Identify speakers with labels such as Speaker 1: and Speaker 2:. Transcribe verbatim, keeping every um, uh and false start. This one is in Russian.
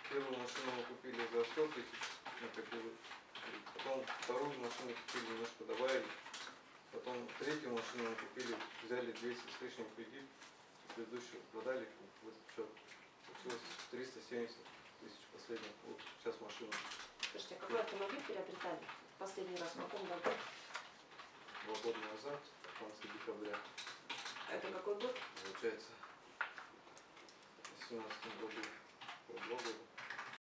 Speaker 1: Первую машину мы купили за сто тысяч, накопили. Потом вторую машину купили, немножко добавили. Потом третью машину мы купили, взяли двести с лишним кредит. Предыдущую продали, вот счет. Получилось триста семьдесят тысяч последних. Вот сейчас машина.
Speaker 2: Слушайте, а какой автомобиль приобретали последний раз, в каком году?
Speaker 1: Два года назад, в конце декабря.
Speaker 2: Это какой год?
Speaker 1: Получается, в семнадцатом году, по два года.